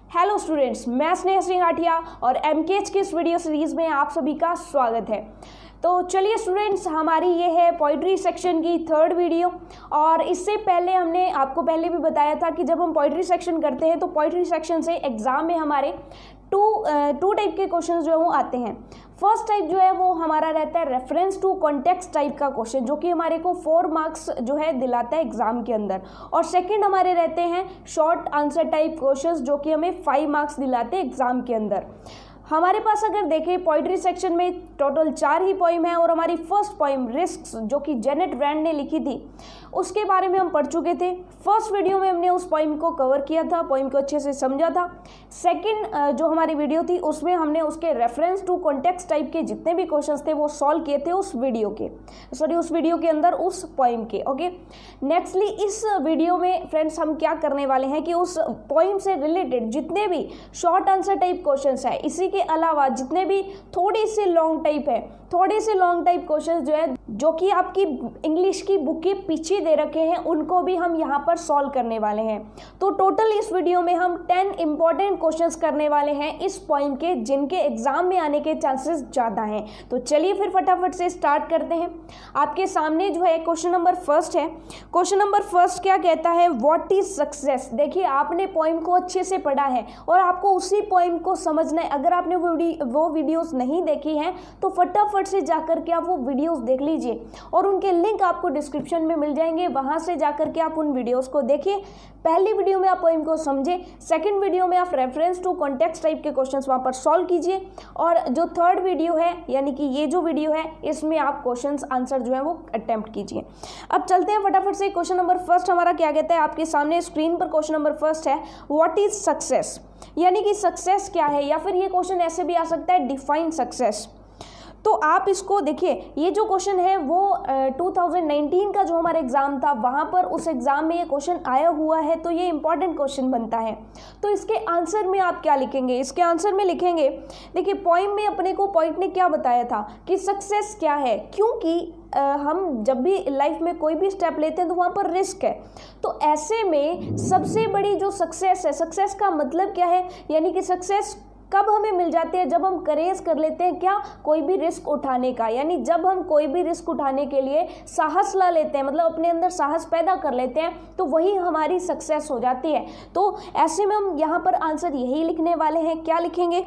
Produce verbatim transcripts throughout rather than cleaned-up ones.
Hello students, मैं स्नेहा सिंह आठिया और एमकेएच की इस वीडियो सीरीज़ में आप सभी का स्वागत है। तो चलिए स्टूडेंट्स, हमारी ये है पोइट्री सेक्शन की थर्ड वीडियो। और इससे पहले हमने आपको पहले भी बताया था कि जब हम पोइट्री सेक्शन करते हैं तो पोइट्री सेक्शन से एग्ज़ाम में हमारे टू टू टाइप के क्वेश्चंस जो है वो आते हैं। फर्स्ट टाइप जो है वो हमारा रहता है रेफरेंस टू कॉन्टेक्स्ट टाइप का क्वेश्चन, जो कि हमारे को फोर मार्क्स जो है दिलाता है एग्जाम के अंदर। और सेकंड हमारे रहते हैं शॉर्ट आंसर टाइप क्वेश्चंस, जो कि हमें फाइव मार्क्स दिलाते हैं एग्जाम के अंदर। हमारे पास अगर देखें पोइट्री सेक्शन में टोटल चार ही पोइम है, और हमारी फर्स्ट पोइम रिस्क जो कि जेनेट रैंड ने लिखी थी उसके बारे में हम पढ़ चुके थे। फर्स्ट वीडियो में हमने उस पोइम को कवर किया था, पोइम को अच्छे से समझा था। सेकंड जो हमारी वीडियो थी उसमें हमने उसके रेफरेंस टू कॉन्टेक्स्ट टाइप के जितने भी क्वेश्चंस थे वो सॉल्व किए थे उस वीडियो के सॉरी उस वीडियो के अंदर उस पोइम के। ओके, नेक्स्टली इस वीडियो में फ्रेंड्स हम क्या करने वाले हैं कि उस पोइम से रिलेटेड जितने भी शॉर्ट आंसर टाइप क्वेश्चंस है, इसी के अलावा जितने भी थोड़ी से लॉन्ग टाइप है, थोड़े से लॉन्ग टाइप क्वेश्चंस जो है जो कि आपकी इंग्लिश की बुक के पीछे दे रखे हैं, उनको भी हम यहाँ पर सॉल्व करने वाले हैं। तो टोटल इस वीडियो में हम टेन इंपॉर्टेंट क्वेश्चंस करने वाले हैं इस पॉइंट के, जिनके एग्जाम में आने के चांसेस ज़्यादा हैं। तो चलिए फिर फटाफट से स्टार्ट करते हैं। आपके सामने जो है क्वेश्चन नंबर फर्स्ट है। क्वेश्चन नंबर फर्स्ट क्या कहता है, व्हाट इज सक्सेस। देखिए, आपने पॉइंट को अच्छे से पढ़ा है और आपको उसी पॉइंट को समझना है। अगर आपने वो वीडियोस नहीं देखी हैं तो फटाफट से जाकर के आप वो वीडियोस देख लीजिए, और उनके लिंक आपको डिस्क्रिप्शन में मिल जाएंगे। वहां से जाकर के आप उन वीडियोस को देखिए। पहली वीडियो में आप पोइम को समझे, सेकंड वीडियो में आप रेफरेंस टू कॉन्टेक्स्ट टाइप के क्वेश्चंस वहां पर सॉल्व कीजिए, और जो थर्ड वीडियो है यानी कि ये जो वीडियो है इसमें आप क्वेश्चंस आंसर जो है वो अटेम्प्ट कीजिए। अब चलते हैं फटाफट से। क्वेश्चन नंबर फर्स्ट हमारा क्या कहता है, आपके सामने स्क्रीन पर क्वेश्चन नंबर फर्स्ट है, व्हाट इज सक्सेस, यानी कि सक्सेस क्या है, या फिर ये क्वेश्चन ऐसे भी आ सकता है, डिफाइन सक्सेस। तो आप इसको देखिए, ये जो क्वेश्चन है वो टू थाउजेंड नाइनटीन का जो हमारा एग्ज़ाम था वहाँ पर उस एग्ज़ाम में ये क्वेश्चन आया हुआ है, तो ये इंपॉर्टेंट क्वेश्चन बनता है। तो इसके आंसर में आप क्या लिखेंगे, इसके आंसर में लिखेंगे, देखिए पॉइंट में अपने को पॉइंट ने क्या बताया था कि सक्सेस क्या है, क्योंकि आ, हम जब भी लाइफ में कोई भी स्टेप लेते हैं तो वहाँ पर रिस्क है। तो ऐसे में सबसे बड़ी जो सक्सेस है, सक्सेस का मतलब क्या है, यानी कि सक्सेस कब हमें मिल जाती है, जब हम करेज कर लेते हैं क्या, कोई भी रिस्क उठाने का, यानी जब हम कोई भी रिस्क उठाने के लिए साहस ला लेते हैं, मतलब अपने अंदर साहस पैदा कर लेते हैं, तो वही हमारी सक्सेस हो जाती है। तो ऐसे में हम यहाँ पर आंसर यही लिखने वाले हैं। क्या लिखेंगे,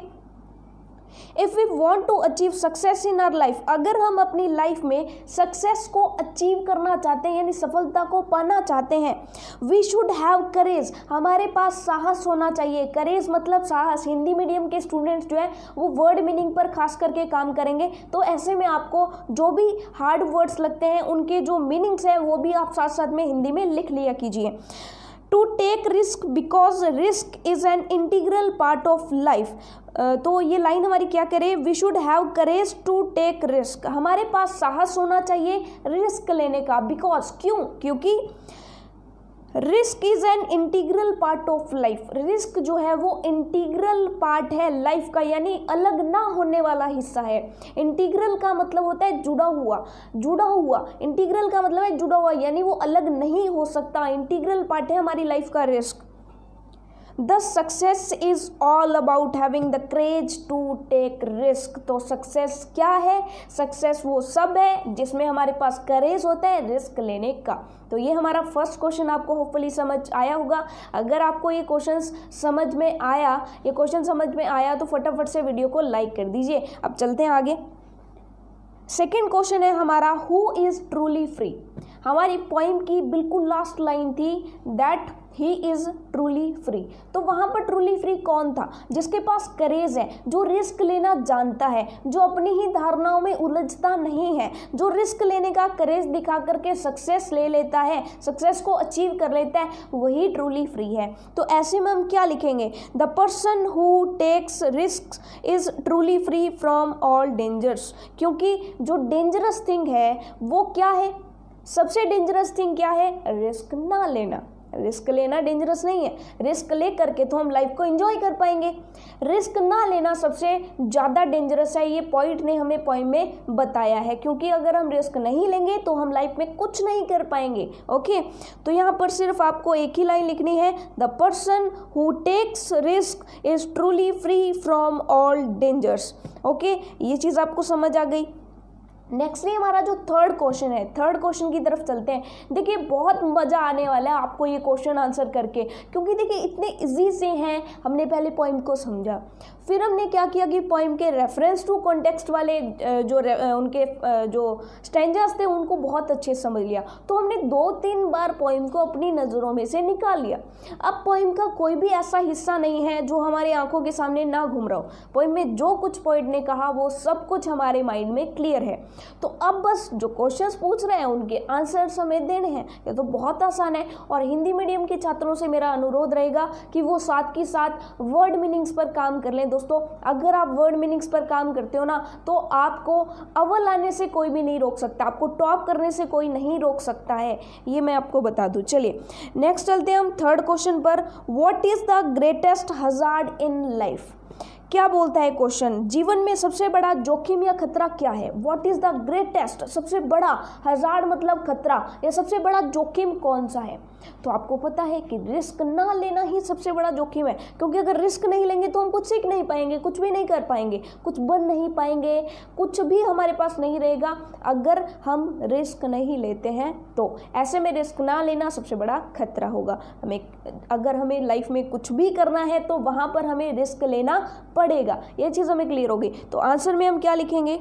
if we want to achieve success in our life, अगर हम अपनी लाइफ में सक्सेस को अचीव करना चाहते हैं यानी सफलता को पाना चाहते हैं, वी शुड हैव करेज, हमारे पास साहस होना चाहिए। करेज मतलब साहस। हिंदी मीडियम के स्टूडेंट्स जो है वो वर्ड मीनिंग पर खास करके काम करेंगे, तो ऐसे में आपको जो भी हार्ड वर्ड्स लगते हैं उनके जो मीनिंग्स है वो भी आप साथ साथ में हिंदी में लिख लिया कीजिए। To take risk because risk is an integral part of life. तो ये लाइन हमारी क्या करे, we should have courage to take risk, हमारे पास साहस होना चाहिए रिस्क लेने का। बिकॉज, क्यों, क्योंकि risk is an integral part of life, risk जो है वो इंटीग्रल पार्ट है लाइफ का, यानी अलग ना होने वाला हिस्सा है। इंटीग्रल का मतलब होता है जुड़ा हुआ, जुड़ा हुआ, इंटीग्रल का मतलब है जुड़ा हुआ, यानी वो अलग नहीं हो सकता, इंटीग्रल पार्ट है हमारी लाइफ का risk. The success is all about having the courage to take risk. तो सक्सेस क्या है, सक्सेस वो सब है जिसमें हमारे पास करेज होता है रिस्क लेने का। तो ये हमारा फर्स्ट क्वेश्चन आपको होपफुली समझ आया होगा। अगर आपको ये क्वेश्चन समझ में आया ये क्वेश्चन समझ में आया तो फटाफट से वीडियो को लाइक कर दीजिए। अब चलते हैं आगे। सेकेंड क्वेश्चन है हमारा, हु इज़ ट्रूली फ्री। हमारी पोइम की बिल्कुल लास्ट लाइन थी that he is truly free. तो वहाँ पर ट्रूली फ्री कौन था, जिसके पास करेज है, जो रिस्क लेना जानता है, जो अपनी ही धारणाओं में उलझता नहीं है, जो रिस्क लेने का करेज दिखा करके सक्सेस ले लेता है, सक्सेस को अचीव कर लेता है, वही ट्रूली फ्री है। तो ऐसे में हम क्या लिखेंगे, the person who takes risk is truly free from all dangers. क्योंकि जो डेंजरस थिंग है वो क्या है, सबसे डेंजरस थिंग क्या है, रिस्क ना लेना। रिस्क लेना डेंजरस नहीं है, रिस्क ले करके तो हम लाइफ को एंजॉय कर पाएंगे। रिस्क ना लेना सबसे ज़्यादा डेंजरस है, ये पॉइंट ने हमें पॉइंट में बताया है, क्योंकि अगर हम रिस्क नहीं लेंगे तो हम लाइफ में कुछ नहीं कर पाएंगे। ओके, तो यहाँ पर सिर्फ आपको एक ही लाइन लिखनी है, the person who takes risk is truly free from all dangers. Okay, ये चीज़ आपको समझ आ गई। नेक्स्टली हमारा जो थर्ड क्वेश्चन है, थर्ड क्वेश्चन की तरफ चलते हैं। देखिए बहुत मज़ा आने वाला है आपको ये क्वेश्चन आंसर करके, क्योंकि देखिए इतने इजी से हैं। हमने पहले पॉइंट को समझा, फिर हमने क्या किया कि पॉइंट के रेफरेंस टू कॉन्टेक्स्ट वाले जो उनके जो स्टैंजास थे उनको बहुत अच्छे से समझ लिया। तो हमने दो तीन बार पॉइंट को अपनी नज़रों में से निकाल लिया। अब पॉइंट का कोई भी ऐसा हिस्सा नहीं है जो हमारी आंखों के सामने ना घूम रहा हो। पॉइंट में जो कुछ पॉइंट ने कहा वो सब कुछ हमारे माइंड में क्लियर है। तो अब बस जो क्वेश्चंस पूछ रहे हैं उनके आंसर्स हमें देने हैं। ये तो बहुत आसान है। और हिंदी मीडियम के छात्रों से मेरा अनुरोध रहेगा कि वो साथ के साथ वर्ड मीनिंग्स पर काम कर लें। दोस्तों अगर आप वर्ड मीनिंग्स पर काम करते हो ना तो आपको अव्वल आने से कोई भी नहीं रोक सकता, आपको टॉप करने से कोई नहीं रोक सकता है, ये मैं आपको बता दूं। चलिए नेक्स्ट चलते हैं हम थर्ड क्वेश्चन पर। What is the greatest hazard in life? क्या बोलता है क्वेश्चन, जीवन में सबसे बड़ा जोखिम या खतरा क्या है? व्हाट इज द ग्रेटेस्ट, सबसे बड़ा, हजार्ड मतलब खतरा, या सबसे बड़ा जोखिम कौन सा है? तो आपको पता है कि रिस्क ना लेना ही सबसे बड़ा जोखिम है, क्योंकि अगर रिस्क नहीं लेंगे तो हम कुछ सीख नहीं पाएंगे, कुछ भी नहीं कर पाएंगे, कुछ बन नहीं पाएंगे, कुछ भी हमारे पास नहीं रहेगा अगर हम रिस्क नहीं लेते हैं। तो ऐसे में रिस्क ना लेना सबसे बड़ा खतरा होगा। हमें अगर हमें लाइफ में कुछ भी करना है तो वहाँ पर हमें रिस्क लेना पड़ेगा, ये चीज़ हमें क्लियर होगी। तो आंसर में हम क्या लिखेंगे?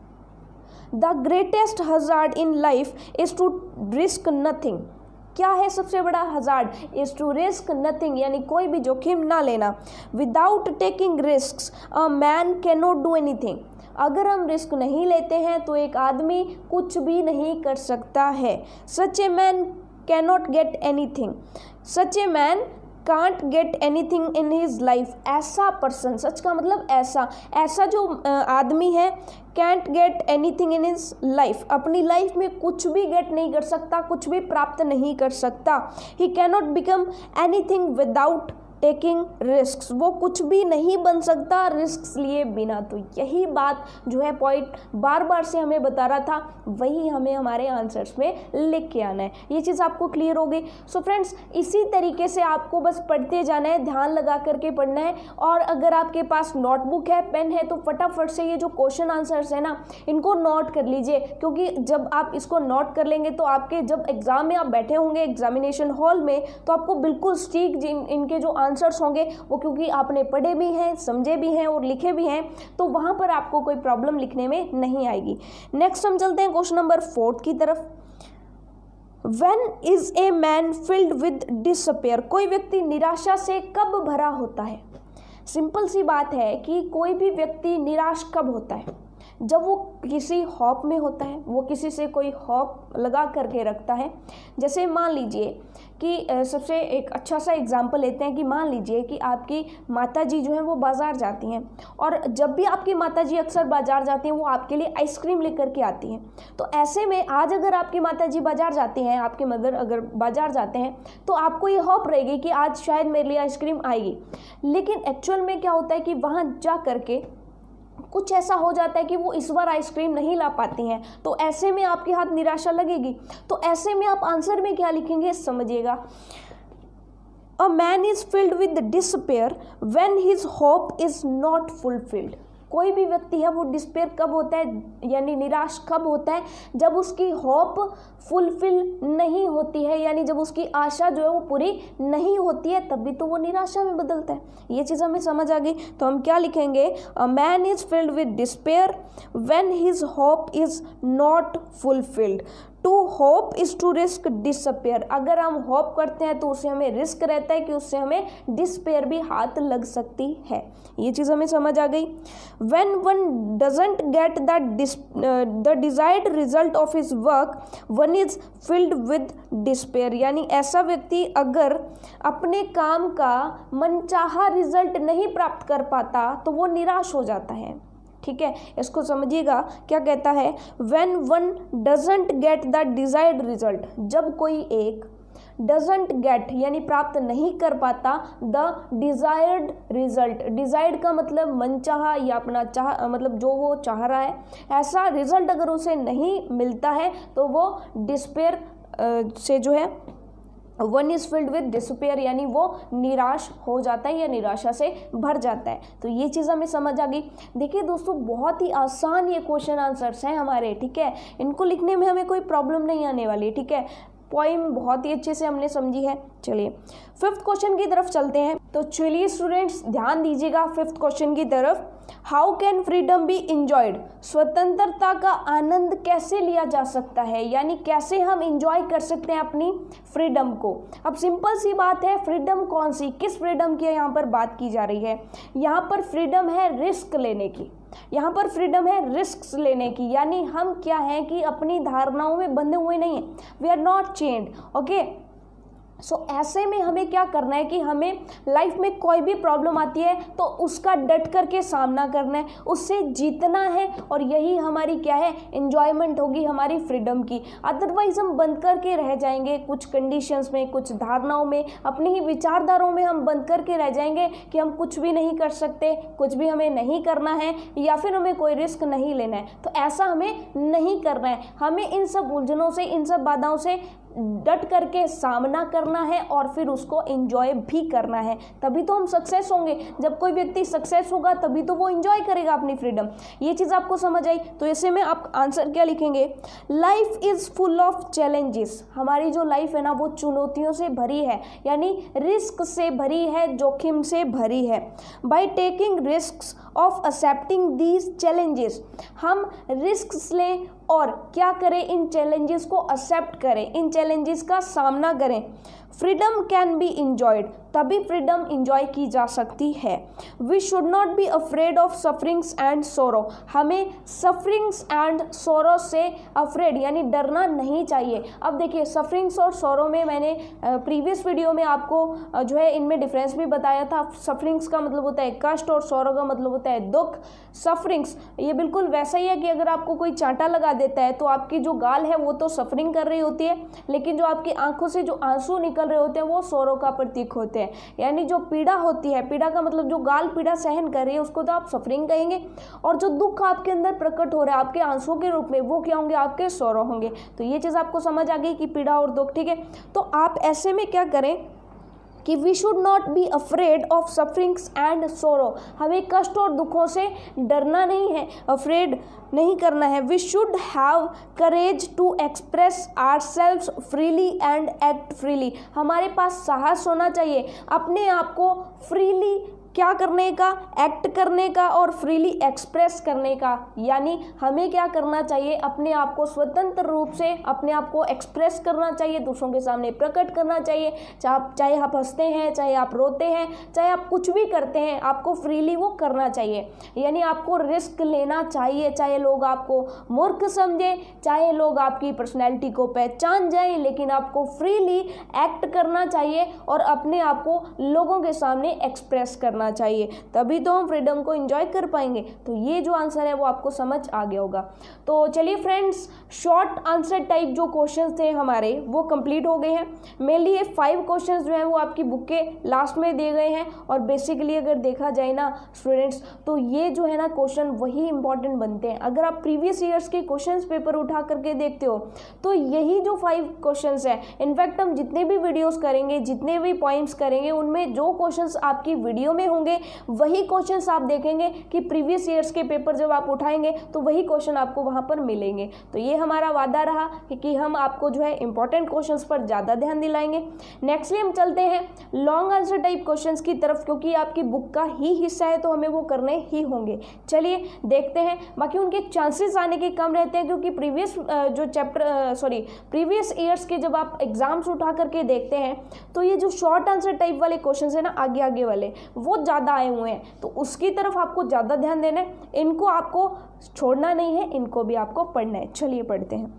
The greatest hazard in life is to risk nothing. क्या है सबसे बड़ा hazard? Is to risk nothing, यानी कोई भी जोखिम ना लेना। Without taking risk a man can not do anything. अगर हम रिस्क नहीं लेते हैं तो एक आदमी कुछ भी नहीं कर सकता है। Such a man can not get anything, such a man can't get anything in his life. ऐसा पर्सन, सच का मतलब ऐसा, ऐसा जो आदमी है can't get anything in his life, अपनी लाइफ में कुछ भी गेट नहीं कर सकता, कुछ भी प्राप्त नहीं कर सकता। He can not become anything without taking risk, वो कुछ भी नहीं बन सकता रिस्क लिए बिना। तो यही बात जो है पॉइंट बार बार से हमें बता रहा था, वही हमें हमारे आंसर्स में लिख के आना है। ये चीज़ आपको क्लियर हो गई। सो फ्रेंड्स इसी तरीके से आपको बस पढ़ते जाना है, ध्यान लगा करके पढ़ना है। और अगर आपके पास नोटबुक है, पेन है, तो फटाफट से ये जो क्वेश्चन आंसर्स है ना इनको नोट कर लीजिए, क्योंकि जब आप इसको नोट कर लेंगे तो आपके जब एग्जाम में आप बैठे होंगे एग्जामिनेशन हॉल में तो आपको बिल्कुल स्टीक इनके जो आंसर्स होंगे वो, क्योंकि आपने पढ़े भी हैं, समझे भी हैं और लिखे भी हैं, तो वहां पर आपको कोई प्रॉब्लम लिखने में नहीं आएगी। नेक्स्ट हम चलते हैं क्वेश्चन नंबर फोर्थ की तरफ। When is a man filled with despair? कोई व्यक्ति निराशा से कब भरा होता है? सिंपल सी बात है कि कोई भी व्यक्ति निराश कब होता है? जब वो किसी हॉप में होता है, वो किसी से कोई हॉप लगा करके रखता है। जैसे मान लीजिए कि सबसे एक अच्छा सा एग्जांपल लेते हैं कि मान लीजिए कि आपकी माताजी जो है वो बाज़ार जाती हैं, और जब भी आपकी माताजी अक्सर बाज़ार जाती हैं वो आपके लिए आइसक्रीम लेकर के आती हैं। तो ऐसे में आज अगर आपकी माताजी बाज़ार जाती हैं, आपके मदर अगर बाज़ार जाते हैं, तो आपको ये हॉप रहेगी कि आज शायद मेरे लिए आइसक्रीम आएगी। लेकिन एक्चुअल में क्या होता है कि वहाँ जा करके कुछ ऐसा हो जाता है कि वो इस बार आइसक्रीम नहीं ला पाती हैं, तो ऐसे में आपके हाथ निराशा लगेगी। तो ऐसे में आप आंसर में क्या लिखेंगे समझिएगा। A man is filled with despair when his hope is not fulfilled. कोई भी व्यक्ति है वो डिस्पेयर कब होता है, यानी निराश कब होता है? जब उसकी होप फुलफिल नहीं होती है, यानी जब उसकी आशा जो है वो पूरी नहीं होती है, तभी तो वो निराशा में बदलता है। ये चीज़ हमें समझ आ गई। तो हम क्या लिखेंगे? A man is filled with despair when his hope is not fulfilled. To hope is to risk disappear. अगर हम होप करते हैं तो उससे हमें रिस्क रहता है कि उससे हमें डिस्पेयर भी हाथ लग सकती है। ये चीज़ हमें समझ आ गई। When one doesn't get the desired result of his work one is filled with despair. यानी ऐसा व्यक्ति अगर अपने काम का मनचाहा रिजल्ट नहीं प्राप्त कर पाता तो वो निराश हो जाता है। ठीक है, इसको समझिएगा। क्या कहता है? When one doesn't get the desired result, जब कोई एक डजंट गेट यानी प्राप्त नहीं कर पाता द डिजायर्ड रिजल्ट। डिजायर्ड का मतलब मनचाहा या अपना चाह मतलब जो वो चाह रहा है ऐसा रिजल्ट अगर उसे नहीं मिलता है तो वो डिस्पेयर से जो है one is filled with despair यानी वो निराश हो जाता है या निराशा से भर जाता है। तो ये चीज़ हमें समझ आ गई। देखिए दोस्तों बहुत ही आसान ये क्वेश्चन आंसर्स हैं हमारे, ठीक है, इनको लिखने में हमें कोई प्रॉब्लम नहीं आने वाली, ठीक है। पॉइंट बहुत ही अच्छे से हमने समझी है। चलिए फिफ्थ क्वेश्चन की तरफ चलते हैं। तो चलिए स्टूडेंट्स ध्यान दीजिएगा फिफ्थ क्वेश्चन की तरफ। How can freedom be enjoyed? स्वतंत्रता का आनंद कैसे लिया जा सकता है, यानी कैसे हम इंजॉय कर सकते हैं अपनी फ्रीडम को। अब सिंपल सी बात है, फ्रीडम कौन सी, किस फ्रीडम की यहाँ पर बात की जा रही है? यहाँ पर फ्रीडम है रिस्क लेने की, यहाँ पर फ्रीडम है रिस्क लेने की, यानी हम क्या है कि अपनी धारणाओं में बंधे हुए नहीं हैं, we are not chained, okay. So so, ऐसे में हमें क्या करना है कि हमें लाइफ में कोई भी प्रॉब्लम आती है तो उसका डट करके सामना करना है, उससे जीतना है, और यही हमारी क्या है एंजॉयमेंट होगी हमारी फ्रीडम की। अदरवाइज हम बंद करके रह जाएंगे कुछ कंडीशंस में, कुछ धारणाओं में, अपनी ही विचारधाराओं में हम बंद करके रह जाएंगे कि हम कुछ भी नहीं कर सकते, कुछ भी हमें नहीं करना है, या फिर हमें कोई रिस्क नहीं लेना है। तो ऐसा हमें नहीं करना है, हमें इन सब उलझनों से, इन सब बाधाओं से डट करके सामना करना है और फिर उसको एंजॉय भी करना है, तभी तो हम सक्सेस होंगे। जब कोई व्यक्ति सक्सेस होगा तभी तो वो एंजॉय करेगा अपनी फ्रीडम। ये चीज़ आपको समझ आई? तो ऐसे में आप आंसर क्या लिखेंगे? Life is full of challenges. हमारी जो लाइफ है ना वो चुनौतियों से भरी है, यानी रिस्क से भरी है, जोखिम से भरी है। By taking risk of accepting these challenges, हम रिस्क लें और क्या करें, इन चैलेंजेस को एक्सेप्ट करें, इन चैलेंजेस का सामना करें। फ्रीडम कैन बी इंजॉयड, तभी फ्रीडम इंजॉय की जा सकती है। We should not be afraid of sufferings and sorrow, हमें सफरिंग्स एंड सोरो से अफ्रेड यानी डरना नहीं चाहिए। अब देखिए सफरिंग्स और सोरो में मैंने प्रीवियस वीडियो में आपको जो है इनमें डिफरेंस भी बताया था। सफरिंग्स का मतलब होता है कष्ट और सोरो का मतलब होता है दुख। सफरिंग्स ये बिल्कुल वैसा ही है कि अगर आपको कोई चांटा लगा देता है तो आपकी जो गाल है वो तो सफरिंग कर रही होती है, लेकिन जो आपकी आंखों से जो आंसू निकल रहे होते हैं वो सोरो का प्रतीक होते हैं। यानी जो पीड़ा होती है, पीड़ा का मतलब जो गाल पीड़ा सहन कर रही है उसको तो आप सफरिंग कहेंगे, और जो दुख आपके अंदर प्रकट हो रहा है आपके आंसू के रूप में वो क्या होंगे, आपके सोरो होंगे। तो ये चीज़ आपको समझ आ गई कि पीड़ा और दुख, ठीक है। तो आप ऐसे में क्या करें कि we should not be afraid of sufferings and sorrow, हमें कष्ट और दुखों से डरना नहीं है, अफ्रेड नहीं करना है। We should have courage to express ourselves freely and act freely, हमारे पास साहस होना चाहिए अपने आप को फ्रीली क्या करने का, एक्ट करने का और फ्रीली एक्सप्रेस करने का। यानी हमें क्या करना चाहिए, अपने आप को स्वतंत्र रूप से अपने आप को एक्सप्रेस करना चाहिए, दूसरों के सामने प्रकट करना चाहिए। चाहे चाहे आप हंसते हैं, चाहे आप रोते हैं, चाहे आप कुछ भी करते हैं, आपको फ्रीली वो करना चाहिए। यानी आपको रिस्क लेना चाहिए, चाहे लोग आपको मूर्ख समझें, चाहे लोग आपकी पर्सनैलिटी को पहचान जाएं, लेकिन आपको फ्रीली एक्ट करना चाहिए और अपने आप को लोगों के सामने एक्सप्रेस करना चाहिए, तभी तो हम फ्रीडम को एंजॉय कर पाएंगे। तो ये जो आंसर है वो आपको समझ आ गया होगा। तो चलिए फ्रेंड्स, शॉर्ट आंसर टाइप जो क्वेश्चंस थे हमारे वो कंप्लीट हो गए हैं। मेनली ये फाइव क्वेश्चंस जो हैं वो आपकी बुक के लास्ट में दिए गए हैं, और बेसिकली अगर देखा जाए ना स्टूडेंट्स तो ये जो है ना क्वेश्चन वही इंपॉर्टेंट बनते हैं। अगर आप प्रीवियस ईयर्स के क्वेश्चंस पेपर उठा करके देखते हो तो यही जो फाइव क्वेश्चंस हैं, इनफैक्ट हम जितने भी वीडियोस करेंगे, जितने भी पॉइंट्स करेंगे, उनमें जो क्वेश्चंस आपकी वीडियो में होंगे वही क्वेश्चंस आप देखेंगे कि प्रीवियस ईयर्स के पेपर जब आप उठाएंगे तो वही क्वेश्चन आपको वहां पर मिलेंगे। तो ये हमारा वादा रहा कि हम आपको जो है इंपॉर्टेंट क्वेश्चंस पर ज़्यादा ध्यान दिलाएंगे। नेक्स्टली हम चलते हैं लॉन्ग आंसर टाइप क्वेश्चंस की तरफ, क्योंकि आपकी बुक का ही हिस्सा है तो हमें वो करने ही होंगे। चलिए देखते हैं। बाकी उनके चांसेस आने के कम रहते हैं, क्योंकि प्रीवियस जो चैप्टर सॉरी प्रीवियस ईयर्स के जब आप एग्जाम्स उठा करके देखते हैं तो ये जो शॉर्ट आंसर टाइप वाले क्वेश्चन है ना, आगे आगे वाले वो ज़्यादा आए हुए हैं, तो उसकी तरफ आपको ज़्यादा ध्यान देना है। इनको आपको छोड़ना नहीं है, इनको भी आपको पढ़ना है। चलिए पढ़ते हैं।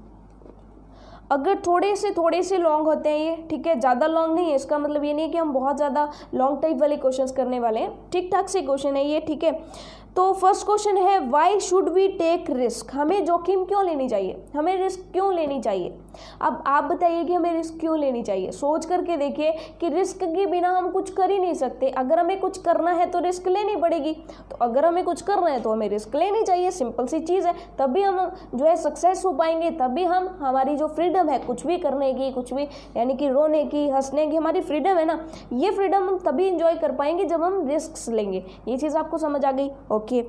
अगर थोड़े से थोड़े से लॉन्ग होते हैं ये, ठीक है, ज़्यादा लॉन्ग नहीं है, इसका मतलब ये नहीं है कि हम बहुत ज़्यादा लॉन्ग टाइप वाले क्वेश्चंस करने वाले हैं, ठीक ठाक से क्वेश्चन है ये, ठीक है। तो फर्स्ट क्वेश्चन है, why should we take risk, हमें जोखिम क्यों लेनी चाहिए, हमें रिस्क क्यों लेनी चाहिए। अब आप बताइए कि हमें रिस्क क्यों लेनी चाहिए। सोच करके देखिए कि रिस्क के बिना हम कुछ कर ही नहीं सकते। अगर हमें कुछ करना है तो रिस्क लेनी पड़ेगी, तो अगर हमें कुछ करना है तो हमें रिस्क लेनी चाहिए। सिंपल सी चीज़ है। तभी हम जो है सक्सेस हो पाएंगे, तभी हम हमारी जो फ्रीडम है कुछ भी करने की, कुछ भी यानी कि रोने की, हंसने की, हमारी फ्रीडम है ना, ये फ्रीडम हम तभी इंजॉय कर पाएंगे जब हम रिस्क लेंगे। ये चीज़ आपको समझ आ गई? ओके,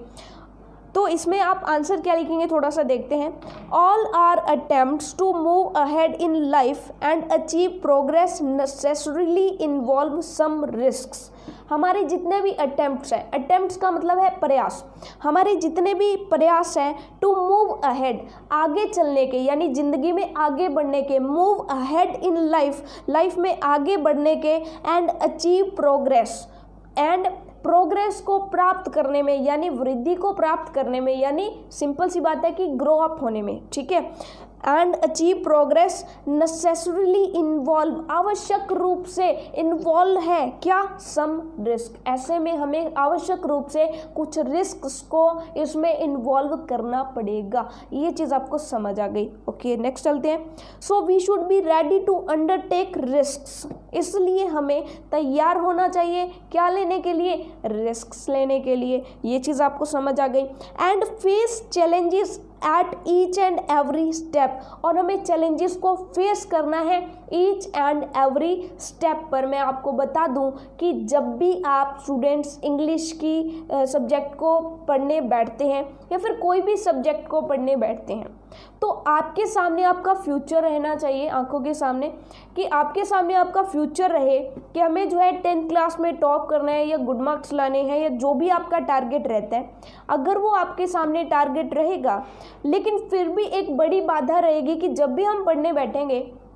तो इसमें आप आंसर क्या लिखेंगे थोड़ा सा देखते हैं। All our attempts to move ahead in life and achieve progress necessarily involve some risks. हमारे जितने भी अटेम्प्ट्स हैं, अटेम्प्ट्स का मतलब है प्रयास, हमारे जितने भी प्रयास हैं टू मूव अहेड, आगे चलने के, यानी ज़िंदगी में आगे बढ़ने के, move ahead in life, life में आगे बढ़ने के, and achieve progress, and progress को प्राप्त करने में, यानी वृद्धि को प्राप्त करने में, यानी सिंपल सी बात है कि ग्रो अप होने में, ठीक है। And achieve progress necessarily involve, आवश्यक रूप से इन्वॉल्व है क्या, सम रिस्क, ऐसे में हमें आवश्यक रूप से कुछ रिस्क को इसमें इन्वॉल्व करना पड़ेगा। ये चीज़ आपको समझ आ गई? ओके, नेक्स्ट चलते हैं। So we should be ready to undertake risks, इसलिए हमें तैयार होना चाहिए क्या लेने के लिए, रिस्क्स लेने के लिए। ये चीज़ आपको समझ आ गई। And face challenges at each and every step, और हमें चैलेंजेस को फेस करना है ईच एंड एवरी स्टेप पर। मैं आपको बता दूं कि जब भी आप स्टूडेंट्स इंग्लिश की सब्जेक्ट को पढ़ने बैठते हैं या फिर कोई भी सब्जेक्ट को पढ़ने बैठते हैं, तो आपके सामने आपका फ्यूचर रहना चाहिए, आंखों के सामने, कि आपके सामने आपका फ्यूचर रहे कि हमें जो है टेंथ क्लास में टॉप करना है या गुड मार्क्स लाने हैं, या जो भी आपका टारगेट रहता है, अगर वो आपके सामने टारगेट रहेगा, लेकिन फिर भी एक बड़ी बाधा रहेगी कि जब भी हम पढ़ने बैठेंगे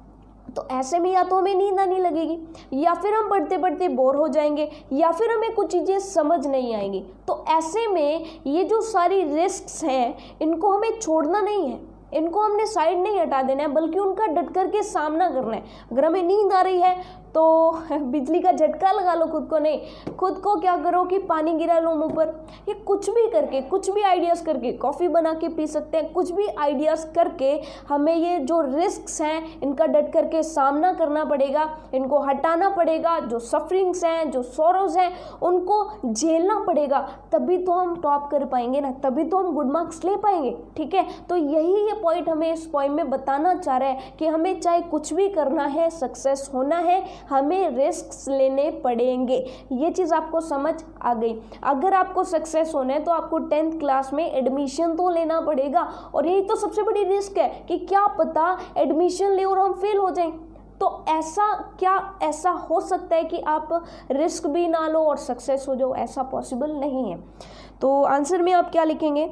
तो ऐसे में या तो हमें नींद आने लगेगी, या फिर हम पढ़ते पढ़ते बोर हो जाएंगे, या फिर हमें कुछ चीज़ें समझ नहीं आएंगी। तो ऐसे में ये जो सारी रिस्क्स हैं, इनको हमें छोड़ना नहीं है, इनको हमने साइड नहीं हटा देना है, बल्कि उनका डट करके सामना करना है। अगर हमें नींद आ रही है तो बिजली का झटका लगा लो खुद को, नहीं, खुद को क्या करो कि पानी गिरा लो मुंह पर, ये कुछ भी करके, कुछ भी आइडियाज़ करके, कॉफ़ी बना के पी सकते हैं, कुछ भी आइडियाज़ करके हमें ये जो रिस्क्स हैं इनका डट करके सामना करना पड़ेगा, इनको हटाना पड़ेगा। जो सफरिंग्स हैं, जो सॉरोज हैं, उनको झेलना पड़ेगा, तभी तो हम टॉप कर पाएंगे ना, तभी तो हम गुड मार्क्स ले पाएंगे, ठीक है। तो यही ये पॉइंट हमें इस पॉइंट में बताना चाह रहा है कि हमें चाहे कुछ भी करना है, सक्सेस होना है, हमें रिस्क्स लेने पड़ेंगे। ये चीज़ आपको समझ आ गई? अगर आपको सक्सेस होना है तो आपको टेंथ क्लास में एडमिशन तो लेना पड़ेगा, और यही तो सबसे बड़ी रिस्क है कि क्या पता एडमिशन ले और हम फेल हो जाएं। तो ऐसा क्या ऐसा हो सकता है कि आप रिस्क भी ना लो और सक्सेस हो जाओ? ऐसा पॉसिबल नहीं है। तो आंसर में आप क्या लिखेंगे?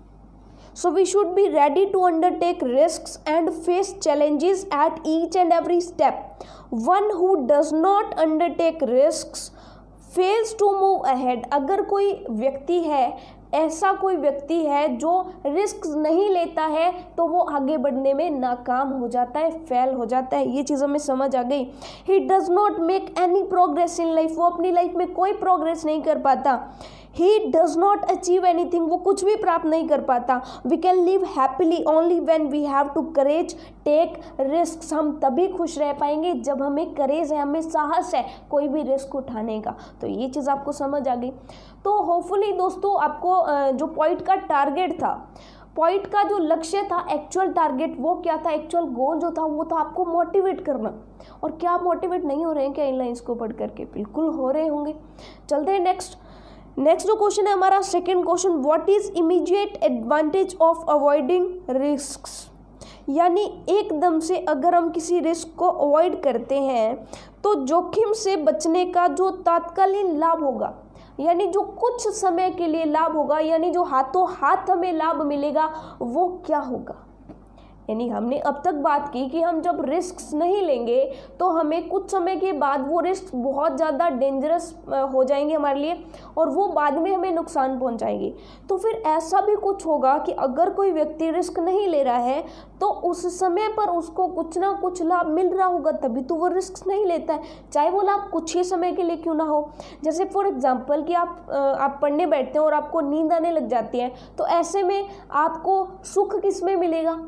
So we should be ready to undertake risks and face challenges at each and every step. One who does not undertake risks fails to move ahead. अगर कोई व्यक्ति है, ऐसा कोई व्यक्ति है जो रिस्क नहीं लेता है, तो वो आगे बढ़ने में नाकाम हो जाता है, फेल हो जाता है। ये चीज़ हमें समझ आ गई। He does not make any progress in life. वो अपनी लाइफ में कोई प्रोग्रेस नहीं कर पाता। He does not achieve anything. वो कुछ भी प्राप्त नहीं कर पाता। We can live happily only when we have to courage take risks. हम तभी खुश रह पाएंगे जब हमें करेज है, हमें साहस है कोई भी रिस्क उठाने का। तो ये चीज़ आपको समझ आ गई। तो होपफुली दोस्तों आपको जो पॉइंट का टारगेट था, पॉइंट का जो लक्ष्य था, एक्चुअल टारगेट वो क्या था, एक्चुअल गोल जो था वो था आपको मोटिवेट करना। और क्या आप मोटिवेट नहीं हो रहे हैं क्या इन लाइन्स को पढ़ करके? बिल्कुल हो रहे होंगे। चलते हैं नेक्स्ट। नेक्स्ट जो क्वेश्चन है हमारा second question, what is immediate advantage of avoiding risks. यानी एकदम से अगर हम किसी रिस्क को अवॉइड करते हैं तो जोखिम से बचने का जो तात्कालिक लाभ होगा, यानी जो कुछ समय के लिए लाभ होगा, यानी जो हाथों हाथ हमें लाभ मिलेगा, वो क्या होगा। यानी हमने अब तक बात की कि हम जब रिस्क्स नहीं लेंगे तो हमें कुछ समय के बाद वो रिस्क बहुत ज़्यादा डेंजरस हो जाएंगे हमारे लिए, और वो बाद में हमें नुकसान पहुंचाएंगे। तो फिर ऐसा भी कुछ होगा कि अगर कोई व्यक्ति रिस्क नहीं ले रहा है तो उस समय पर उसको कुछ ना कुछ लाभ मिल रहा होगा, तभी तो वो रिस्क नहीं लेता है, चाहे वो लाभ कुछ ही समय के लिए क्यों ना हो। जैसे फॉर एग्जाम्पल कि आप आप पढ़ने बैठते हैं और आपको नींद आने लग जाती है, तो ऐसे में आपको सुख किस में मिलेगा, चाहे वो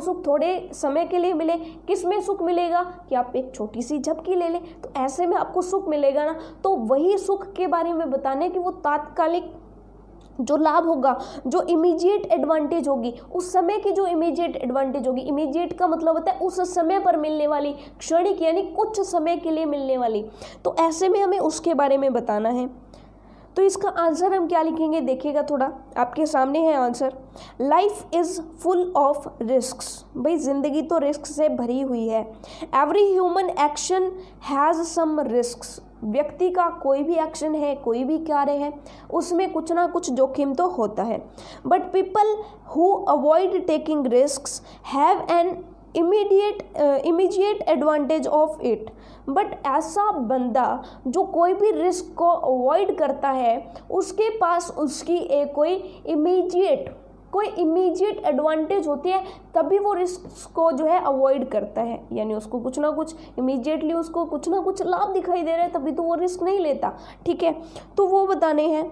सुख थोड़े समय के लिए मिले, किस में सुख मिलेगा कि आप एक छोटी सी झपकी ले लें तो ऐसे में आपको सुख मिलेगा ना। तो वही सुख के बारे में बताने कि वो तात्कालिक जो लाभ होगा, जो इमीडिएट एडवांटेज होगी, उस समय की जो इमीडिएट एडवांटेज होगी, इमीडिएट का मतलब होता है उस समय पर मिलने वाली, क्षणिक यानी कुछ समय के लिए मिलने वाली, तो ऐसे में हमें उसके बारे में बताना है। तो इसका आंसर हम क्या लिखेंगे, देखिएगा थोड़ा आपके सामने है answer. Life is full of risks, भाई ज़िंदगी तो रिस्क से भरी हुई है। Every human action has some risks, व्यक्ति का कोई भी एक्शन है, कोई भी कार्य है, उसमें कुछ ना कुछ जोखिम तो होता है। But people who avoid taking risks have an immediate immediate advantage of it. But ऐसा बंदा जो कोई भी रिस्क को अवॉइड करता है, उसके पास उसकी एक कोई इमीडिएट कोई इमीडिएट एडवांटेज होती है, तभी वो रिस्क को जो है अवॉइड करता है, यानी उसको कुछ ना कुछ इमीडिएटली उसको कुछ ना कुछ लाभ दिखाई दे रहा है, तभी तो वो रिस्क नहीं लेता। ठीक है, तो वो बताने हैं।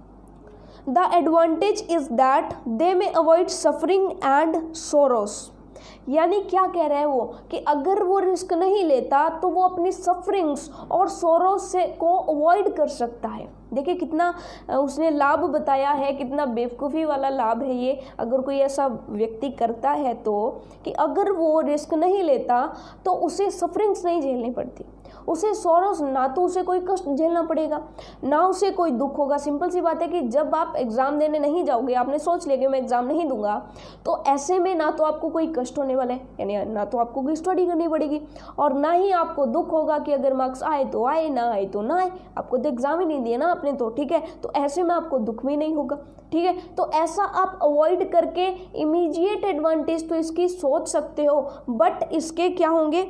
The advantage is that they may avoid suffering and sorrows, यानी क्या कह रहे हैं वो कि अगर वो रिस्क नहीं लेता तो वो अपनी सफरिंग्स और सोरोस से को अवॉइड कर सकता है। देखिए कितना उसने लाभ बताया है, कितना बेवकूफ़ी वाला लाभ है ये, अगर कोई ऐसा व्यक्ति करता है तो, कि अगर वो रिस्क नहीं लेता तो उसे सफरिंग्स नहीं झेलनी पड़ती, उसे सोरोस, ना तो उसे कोई कष्ट झेलना पड़ेगा, ना उसे कोई दुख होगा। सिंपल सी बात है कि जब आप एग्ज़ाम देने नहीं जाओगे, आपने सोच लिया कि मैं एग्ज़ाम नहीं दूंगा, तो ऐसे में ना तो आपको कोई कष्ट होने वाला है, यानी ना तो आपको कोई स्टडी करनी पड़ेगी, और ना ही आपको दुख होगा कि अगर मार्क्स आए तो आए, ना आए तो ना आए, आपको तो एग्ज़ाम ही नहीं दिया ना आपने तो। ठीक है, तो ऐसे में आपको दुख भी नहीं होगा। ठीक है, तो ऐसा आप अवॉइड करके इमीडिएट एडवांटेज तो इसकी सोच सकते हो, बट इसके क्या होंगे,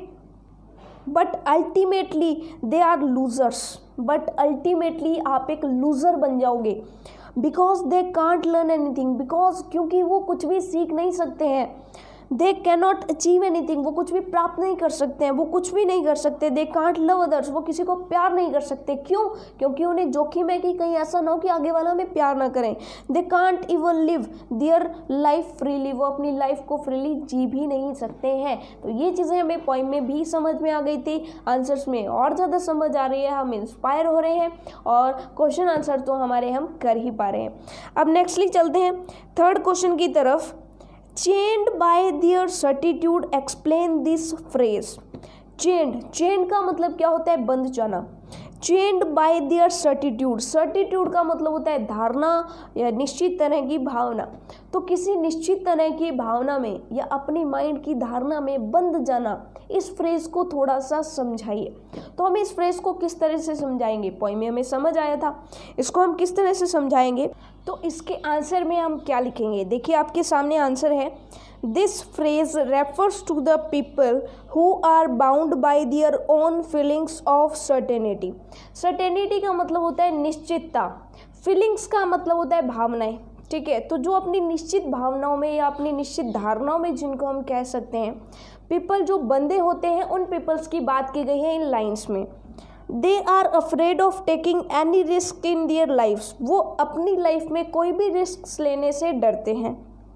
but ultimately they are losers, but ultimately आप एक लूज़र बन जाओगे। Because they can't learn anything, because क्योंकि वो कुछ भी सीख नहीं सकते हैं। दे कैनॉट अचीव एनीथिंग, वो कुछ भी प्राप्त नहीं कर सकते हैं, वो कुछ भी नहीं कर सकते। दे कांट लव अदर्स, वो किसी को प्यार नहीं कर सकते। क्यों? क्योंकि उन्हें जोखिम है कि कहीं ऐसा ना हो कि आगे वाला हमें प्यार ना करें। They can't even live their life freely, वो अपनी लाइफ को फ्रीली जी भी नहीं सकते हैं। तो ये चीज़ें हमें पॉइंट में भी समझ में आ गई थी, आंसर्स में और ज़्यादा समझ आ रही है, हम इंस्पायर हो रहे हैं और क्वेश्चन आंसर तो हमारे हम कर ही पा रहे हैं। अब नेक्स्टली चलते हैं थर्ड क्वेश्चन की तरफ। Chained by their certitude explain this phrase। chained chained का मतलब क्या होता है, बंध जाना। chained by their certitude, certitude का मतलब होता है धारणा या निश्चित तरह की भावना। तो किसी निश्चित तरह की भावना में या अपनी माइंड की धारणा में बंध जाना, इस फ्रेज को थोड़ा सा समझाइए। तो हम इस फ्रेज को किस तरह से समझाएंगे, पॉइंट में हमें समझ आया था, इसको हम किस तरह से समझाएंगे, तो इसके आंसर में हम क्या लिखेंगे, देखिए आपके सामने आंसर है। This phrase refers to the people who are bound by their own feelings of certainty. Certainty का मतलब होता है निश्चितता, फीलिंग्स का मतलब होता है भावनाएं। ठीक है, तो जो अपनी निश्चित भावनाओं में या अपनी निश्चित धारणाओं में, जिनको हम कह सकते हैं पीपल, जो बंधे होते हैं, उन पीपल्स की बात की गई है इन लाइन्स में। They are afraid of taking any risk in their lifes, वो अपनी लाइफ में कोई भी रिस्क लेने से डरते हैं।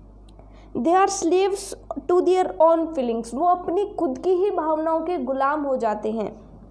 They are slaves to their own feelings, वो अपनी खुद की ही भावनाओं के गुलाम हो जाते हैं।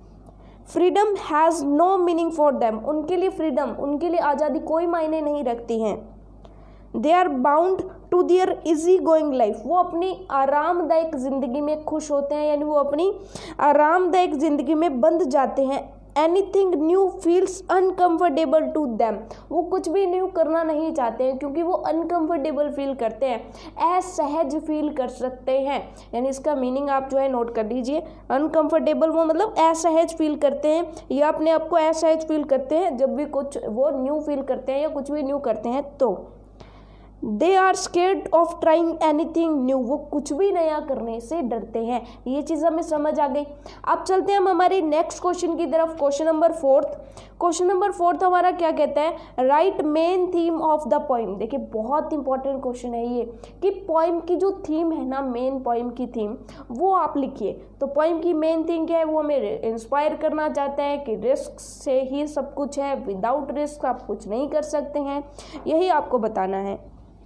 Freedom has no meaning for them, उनके लिए फ्रीडम, उनके लिए आज़ादी कोई मायने नहीं रखती हैं। They are bound to their easy going life, वो अपनी आरामदायक ज़िंदगी में खुश होते हैं, यानी वो अपनी आरामदायक ज़िंदगी में बंध जाते हैं। Anything new feels uncomfortable to them, वो कुछ भी न्यू करना नहीं चाहते हैं क्योंकि वो अनकम्फर्टेबल फील करते हैं, असहज फील कर सकते हैं। यानी इसका मीनिंग आप जो है नोट कर लीजिए, अनकम्फर्टेबल वो मतलब असहज फील करते हैं या अपने आप को असहज फील करते हैं जब भी कुछ वो न्यू फील करते हैं या कुछ भी न्यू करते हैं। तो they are scared of trying anything new, वो कुछ भी नया करने से डरते हैं। ये चीज़ हमें समझ आ गई। अब चलते हैं हम हमारे नेक्स्ट क्वेश्चन की तरफ, question number fourth. Question number fourth हमारा क्या कहता है, right main theme of the poem. देखिए बहुत इंपॉर्टेंट क्वेश्चन है ये कि पोइम की जो थीम है ना, मेन पोइम की थीम, वो आप लिखिए। तो पोइम की मेन थीम क्या है, वो हमें इंस्पायर करना चाहता है कि रिस्क से ही सब कुछ है, विदाउट रिस्क आप कुछ नहीं कर सकते हैं, यही आपको बताना है।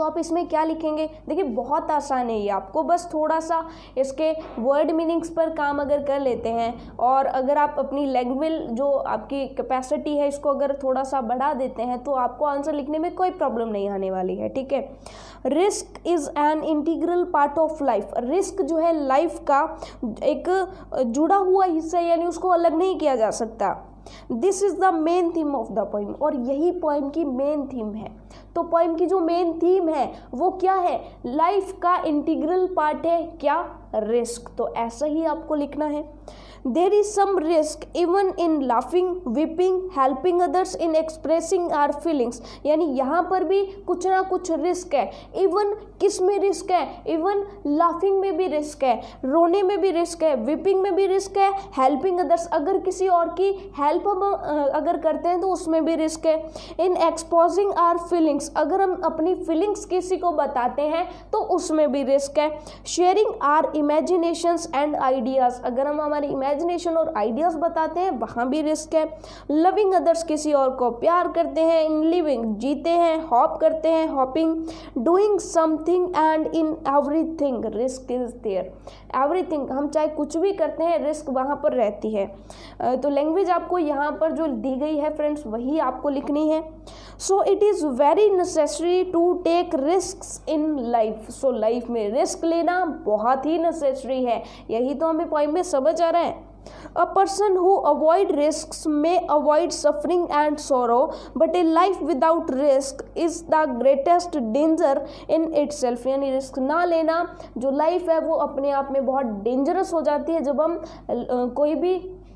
तो आप इसमें क्या लिखेंगे, देखिए बहुत आसान है ये, आपको बस थोड़ा सा इसके वर्ड मीनिंग्स पर काम अगर कर लेते हैं और अगर आप अपनी लैंग्वेज जो आपकी कैपेसिटी है इसको अगर थोड़ा सा बढ़ा देते हैं तो आपको आंसर लिखने में कोई प्रॉब्लम नहीं आने वाली है। ठीक है, risk is an integral part of life, risk जो है लाइफ का एक जुड़ा हुआ हिस्सा है, यानी उसको अलग नहीं किया जा सकता। This is the main theme of the poem, और यही पोइम की मेन थीम है। तो पोइम की जो मेन थीम है वो क्या है, लाइफ का इंटीग्रल पार्ट है क्या, रिस्क। तो ऐसा ही आपको लिखना है। There is some risk even in laughing, weeping, helping others, in expressing our feelings, यानी यहाँ पर भी कुछ ना कुछ रिस्क है। इवन किस में रिस्क है, इवन लाफिंग में भी रिस्क है, रोने में भी रिस्क है, वीपिंग में भी रिस्क है, हेल्पिंग अदर्स अगर किसी और की हेल्प हम अगर करते हैं तो उसमें भी रिस्क है। इन एक्सपोजिंग आवर फीलिंग्स, अगर हम अपनी फीलिंग्स किसी को बताते हैं तो उसमें भी रिस्क है। Sharing our imaginations and ideas, अगर हम हमारी इमेजिनेशन और आइडियाज़ बताते हैं वहाँ भी रिस्क है। लविंग अदर्स, किसी और को प्यार करते हैं। इन लिविंग, जीते हैं। हॉप करते हैं, hoping. Doing something and in everything risk is there, everything, हम चाहे कुछ भी करते हैं रिस्क वहाँ पर रहती है। तो लैंग्वेज आपको यहाँ पर जो दी गई है फ्रेंड्स वही आपको लिखनी है। So it is very necessary to take risk in life, so life में रिस्क लेना बहुत ही नेसेसरी है, यही तो हमें पॉइंट में समझ आ रहा है। A person who avoid risks may avoid suffering and sorrow, but a life without risk is the greatest danger in itself, यानी रिस्क ना लेना जो लाइफ है वो अपने आप में बहुत डेंजरस हो जाती है जब हम कोई भी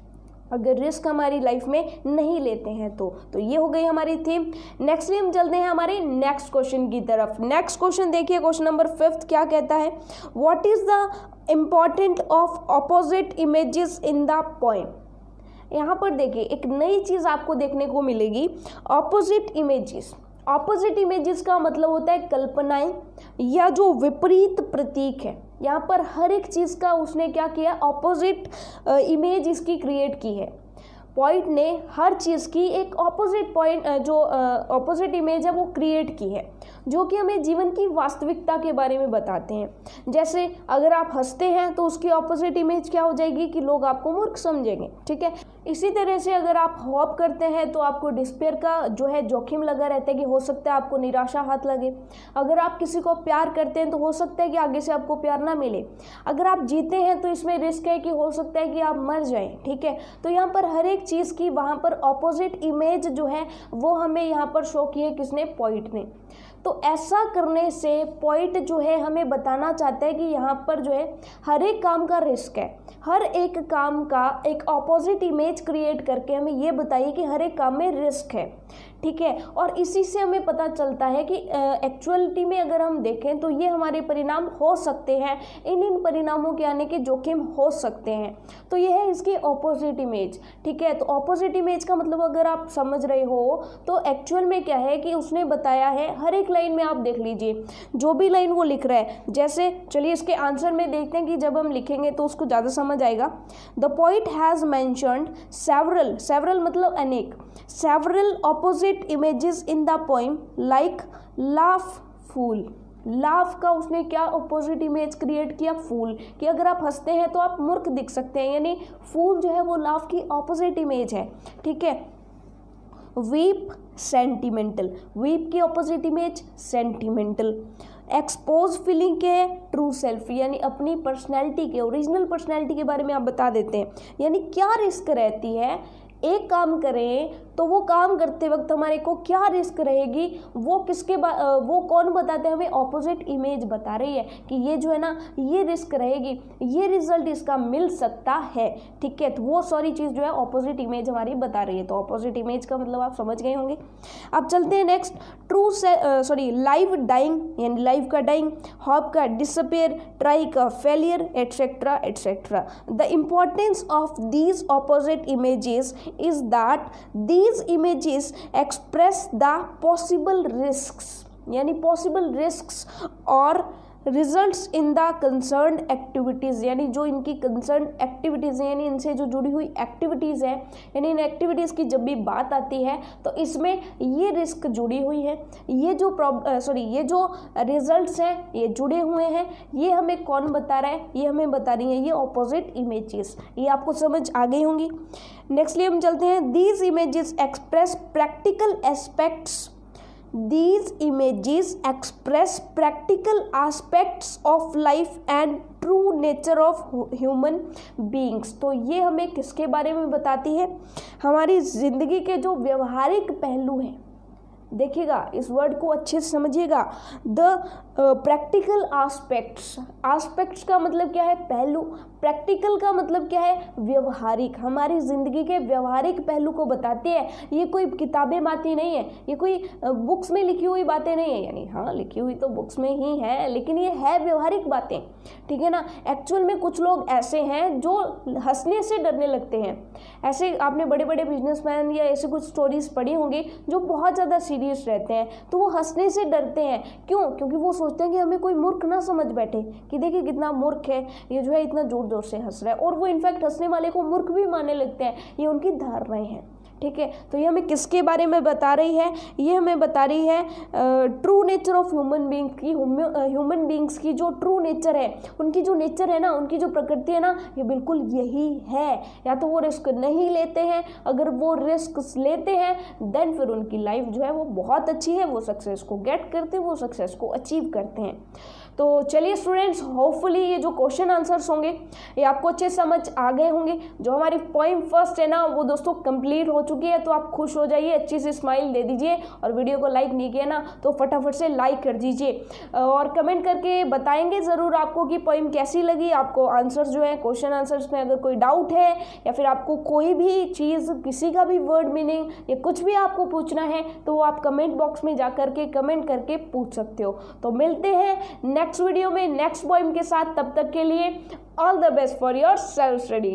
अगर रिस्क हमारी लाइफ में नहीं लेते हैं तो तो ये हो गई हमारी थीम। नेक्स्टली हम चलते हैं हमारे नेक्स्ट क्वेश्चन की तरफ। नेक्स्ट क्वेश्चन देखिए, क्वेश्चन नंबर फिफ्थ क्या कहता है, what is the important of opposite images in the poem. यहाँ पर देखिए एक नई चीज़ आपको देखने को मिलेगी, ऑपोजिट इमेजेस। ऑपोजिट इमेजेस का मतलब होता है कल्पनाएं या जो विपरीत प्रतीक है। यहाँ पर हर एक चीज़ का उसने क्या किया, ऑपोजिट इमेज इसकी क्रिएट की है। पॉइंट ने हर चीज़ की एक ऑपोजिट पॉइंट जो ऑपोजिट इमेज है वो क्रिएट की है, जो कि हमें जीवन की वास्तविकता के बारे में बताते हैं। जैसे अगर आप हंसते हैं तो उसकी ऑपोजिट इमेज क्या हो जाएगी कि लोग आपको मूर्ख समझेंगे। ठीक है, इसी तरह से अगर आप हॉप करते हैं तो आपको डिस्पेयर का जो है जोखिम लगा रहता है कि हो सकता है आपको निराशा हाथ लगे। अगर आप किसी को प्यार करते हैं तो हो सकता है कि आगे से आपको प्यार ना मिले। अगर आप जीते हैं तो इसमें रिस्क है कि हो सकता है कि आप मर जाएं। ठीक है, तो यहाँ पर हर एक चीज़ की वहाँ पर ऑपोजिट इमेज जो है वो हमें यहाँ पर शो की है किसने, पॉइंट ने। तो ऐसा करने से पॉइंट जो है हमें बताना चाहता है कि यहाँ पर जो है हर एक काम का रिस्क है, हर एक काम का एक ऑपोजिट इमेज क्रिएट करके हमें ये बताइए कि हर एक काम में रिस्क है। ठीक है, और इसी से हमें पता चलता है कि एक्चुअलिटी में अगर हम देखें तो ये हमारे परिणाम हो सकते हैं, इन इन परिणामों के आने के जोखिम हो सकते हैं। तो ये है इसकी ऑपोजिट इमेज। ठीक है, तो ऑपोजिट इमेज का मतलब अगर आप समझ रहे हो तो एक्चुअल में क्या है कि उसने बताया है, हर एक लाइन में आप देख लीजिए जो भी लाइन वो लिख रहा है। जैसे चलिए इसके आंसर में देखते हैं कि जब हम लिखेंगे तो उसको ज़्यादा समझ आएगा। The poet has mentioned several, several मतलब अनेक, several opposite images in the poem like laugh, fool। Laugh का उसने क्या ऑपोजिट इमेज क्रिएट किया, फूल, कि अगर आप हंसते हैं तो आप मूर्ख दिख सकते हैं, यानी फूल जो है वो लाफ की ऑपोजिट इमेज है। ठीक है, वीप, सेंटिमेंटल, वीप की opposite image sentimental. Expose feeling के है ट्रू सेल्फ, यानी अपनी पर्सनैलिटी के, ओरिजिनल पर्सनैलिटी के बारे में आप बता देते हैं, यानी क्या रिस्क रहती है एक काम करें तो वो काम करते वक्त हमारे को क्या रिस्क रहेगी, वो किसके वो कौन बताते हैं हमें, ऑपोजिट इमेज बता रही है कि ये जो है ना ये रिस्क रहेगी, ये रिजल्ट इसका मिल सकता है। ठीक है, तो वो सारी चीज़ जो है ऑपोजिट इमेज हमारी बता रही है। तो ऑपोजिट इमेज का मतलब आप समझ गए होंगे। अब चलते हैं नेक्स्ट, ट्रू से सॉरी लाइव डाइंग, यानी लाइव का डाइंग, हॉप का डिसअपेयर, ट्राई का failure, etcetera etcetera. The importance of these opposite images is that these images express the possible risks, यानी possible risks और results in the concern activities, यानी जो इनकी concern activities हैं, यानी इनसे जो जुड़ी हुई एक्टिविटीज़ हैं, यानी इन एक्टिविटीज़ की जब भी बात आती है तो इसमें ये रिस्क जुड़ी हुई है, ये जो प्रॉब्लम सॉरी ये जो रिजल्ट्स हैं ये जुड़े हुए हैं, ये हमें कौन बता रहा है, ये हमें बता रही है ये ऑपोजिट इमेजेस। ये आपको समझ आ गई होंगी। नेक्स्टली हम चलते हैं, these images express practical aspects These images express practical aspects of life and true nature of human beings। तो ये हमें किसके बारे में बताती है, हमारी ज़िंदगी के जो व्यवहारिक पहलू हैं। देखिएगा, इस वर्ड को अच्छे से समझिएगा। द प्रैक्टिकल आस्पेक्ट्स, आस्पेक्ट्स का मतलब क्या है, पहलू। प्रैक्टिकल का मतलब क्या है, व्यवहारिक, हमारी ज़िंदगी के व्यवहारिक पहलू को बताते हैं। ये कोई किताबें बातें नहीं है, ये कोई बुक्स में लिखी हुई बातें नहीं है, यानी हाँ लिखी हुई तो बुक्स में ही है, लेकिन ये है व्यवहारिक बातें, ठीक है ना। एक्चुअल में कुछ लोग ऐसे हैं जो हंसने से डरने लगते हैं। ऐसे आपने बड़े बड़े बिजनेसमैन या ऐसे कुछ स्टोरीज पढ़ी होंगी जो बहुत ज़्यादा सीरियस रहते हैं, तो वो हंसने से डरते हैं। क्यों? क्योंकि वो सोचते हैं कि हमें कोई मूर्ख ना समझ बैठे कि देखिए कितना मूर्ख है ये, जो है इतना जोर जोर से हंस रहा है, और वो इनफैक्ट हंसने वाले को मूर्ख भी मानने लगते हैं। ये उनकी धारणाएं हैं, ठीक है। तो ये हमें किसके बारे में बता रही है, ये हमें बता रही है true nature of human being की। ह्यूमन बींग्स की जो ट्रू नेचर है, उनकी जो नेचर है ना, उनकी जो प्रकृति है ना, ये बिल्कुल यही है। या तो वो रिस्क नहीं लेते हैं, अगर वो रिस्क लेते हैं देन फिर उनकी लाइफ जो है वो बहुत अच्छी है, वो सक्सेस को गेट करते हैं, वो सक्सेस को अचीव करते हैं। तो चलिए स्टूडेंट्स, होपफुली ये जो क्वेश्चन आंसर्स होंगे ये आपको अच्छे समझ आ गए होंगे। जो हमारी पॉइंट फर्स्ट है ना वो दोस्तों कंप्लीट हो चुकी है, तो आप खुश हो जाइए, अच्छी सी स्माइल दे दीजिए, और वीडियो को लाइक नहीं किया ना तो फटाफट से लाइक कर दीजिए, और कमेंट करके बताएंगे ज़रूर आपको कि पॉइंट कैसी लगी। आपको आंसर्स जो है क्वेश्चन आंसर्स में अगर कोई डाउट है, या फिर आपको कोई भी चीज़, किसी का भी वर्ड मीनिंग या कुछ भी आपको पूछना है, तो वो आप कमेंट बॉक्स में जा करके कमेंट करके पूछ सकते हो। तो मिलते हैं नेक्स्ट वीडियो में नेक्स्ट पॉइंट के साथ, तब तक के लिए all the best for your self study.